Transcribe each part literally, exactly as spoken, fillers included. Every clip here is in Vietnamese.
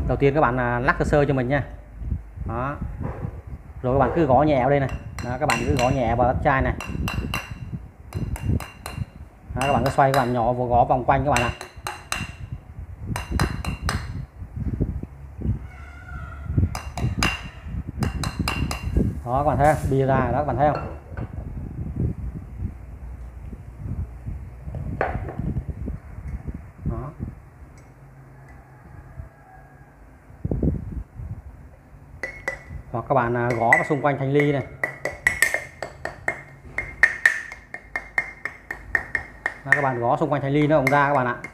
Đầu tiên các bạn à, lắc sơ sơ cho mình nha. Đó. Rồi các bạn cứ gõ nhẹ vào đây này. Đó, các bạn cứ gõ nhẹ vào chai này. Đó, các bạn cứ xoay, các bạn nhỏ và gõ vòng quanh các bạn ạ. Đó các bạn thấy không? Đi ra đó các bạn thấy không? Đó. Hoặc các bạn gõ vào xung quanh thanh ly này. Đó, các bạn gõ xung quanh thanh ly nó cũng ra các bạn ạ.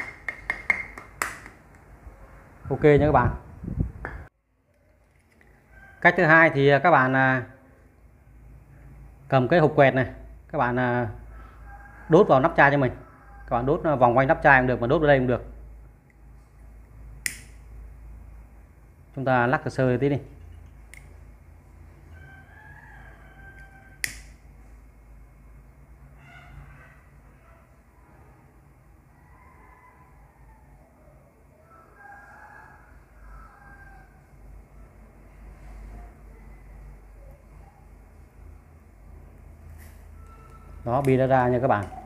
Ok nha các bạn. Cách thứ hai thì các bạn cầm cái hộp quẹt này, các bạn đốt vào nắp chai cho mình. Các bạn đốt vòng quanh nắp chai cũng được, mà đốt vào đây cũng được. Chúng ta lắc sơ tí đi. Đó, bi đã ra nha các bạn.